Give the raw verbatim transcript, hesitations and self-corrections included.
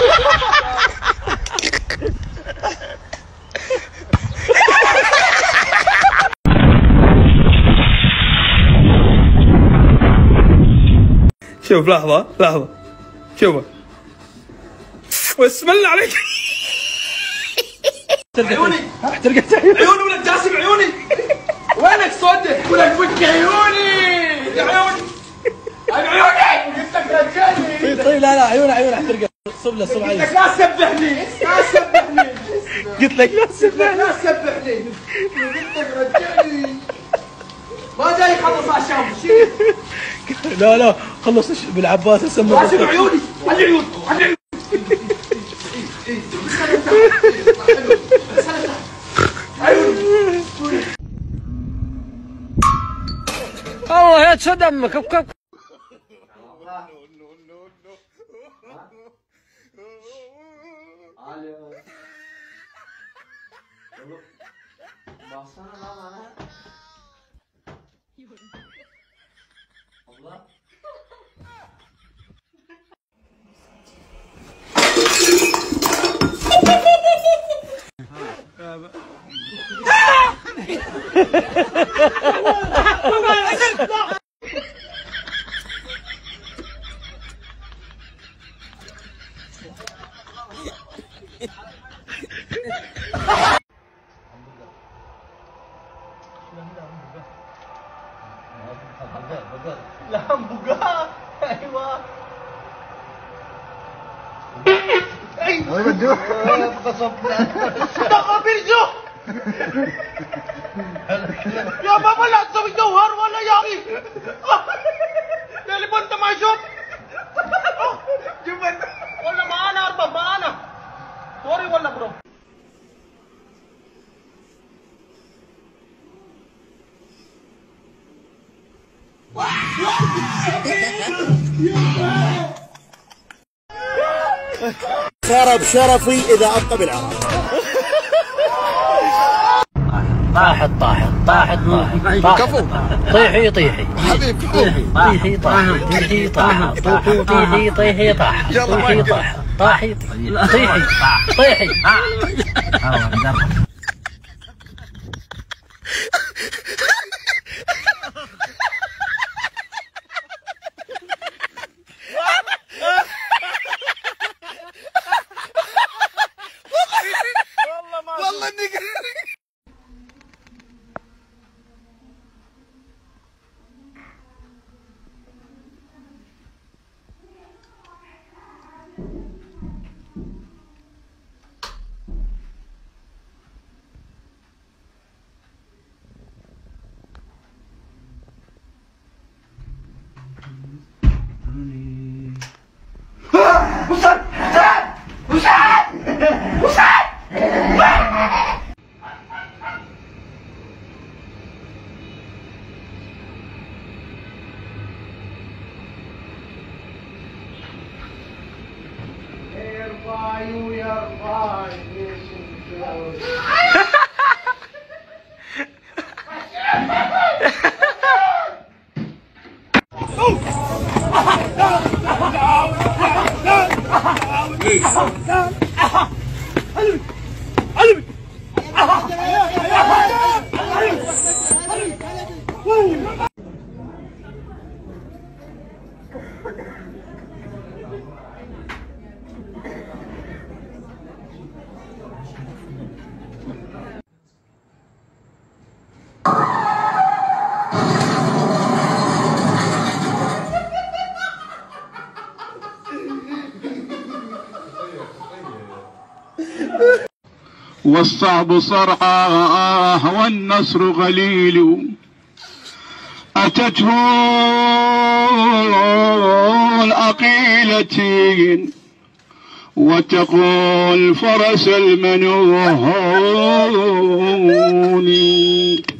شوف لحظة لحظة شوفه بسم الله عليك. عيوني احترقت عيوني عيوني ولا جاسم عيوني. وينك صدق ولا فك عيوني يا عيوني عيوني قلت لك رجعني. طيب طيب لا لا عيوني عيوني احترقت. صب له صب علي. قلت لك لا تسبحني لا تسبحني. قلت لك لا تسبحني لا تسبحني قلت لك رجعني. ما جاي يخلص عشان شيل. لا لا خلص بالعباس اسمه راسم عيوني على عيوني على عيوني. الله يا تشد امك كب كب. لا همبرجر ايوه ايوه بدو غصبنا دقه بيرجو يا بابا لا تسوي جوهر ولا يا اخي اللي انت ما يشوف جبن ولا معانا اربع معانا سوري ولا برو. خرب شرفي اذا ابقى بالعراق. طاحت طاحت طاحت طاحت كفو طيحي طيحي حبيبي طيحي طاحت طيحي طاحت طيحي طيحي طاحت طيحي طاحت طاحي طيحي طيحي. والله اني والصعب صرعاه والنصر غليل أتته العقيلة وتقول فرس المنون